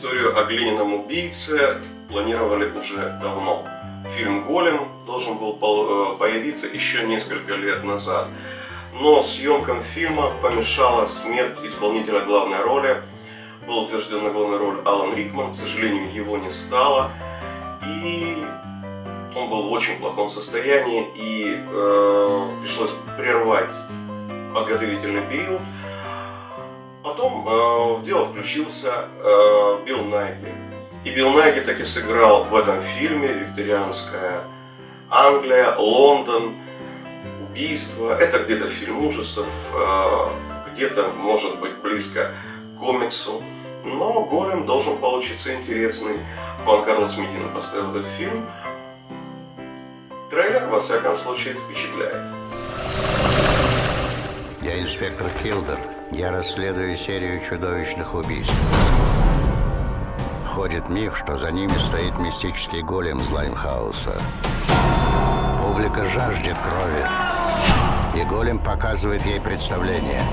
Историю о глиняном убийце планировали уже давно. Фильм «Голем» должен был появиться еще несколько лет назад. Но съемкам фильма помешала смерть исполнителя главной роли. Был утвержден на главную роль Алан Рикман. К сожалению, его не стало. И он был в очень плохом состоянии. И пришлось прервать подготовительный период. Потом в дело включился Билл Найги. И Билл Найги таки сыграл в этом фильме викторианская Англия, Лондон, убийство. Это где-то фильм ужасов, где-то может быть близко к комиксу. Но «Голем» должен получиться интересный. Хуан Карлос Медина поставил этот фильм. Трейлер, во всяком случае, впечатляет. Я инспектор Килдер. Я расследую серию чудовищных убийств. Ходит миф, что за ними стоит мистический голем из Лаймхауса. Публика жаждет крови, и голем показывает ей представление.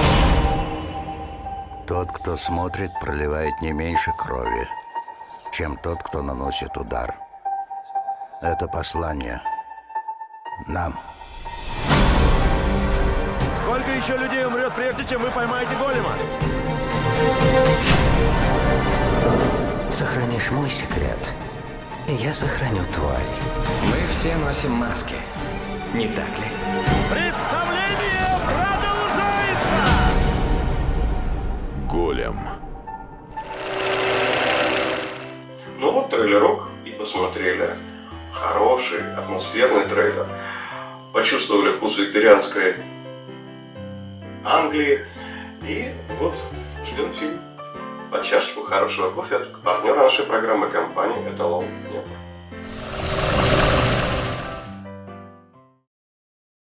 Тот, кто смотрит, проливает не меньше крови, чем тот, кто наносит удар. Это послание нам. Сколько еще людей умрет, прежде чем вы поймаете голема? Сохранишь мой секрет, и я сохраню твой. Мы все носим маски, не так ли? Представление продолжается! Голем. Ну вот трейлерок и посмотрели. Хороший, атмосферный трейлер. Почувствовали вкус викторианской Англии. И вот ждем фильм. Под чашечку хорошего кофе от партнера нашей программы, компании «Эталон Днепр».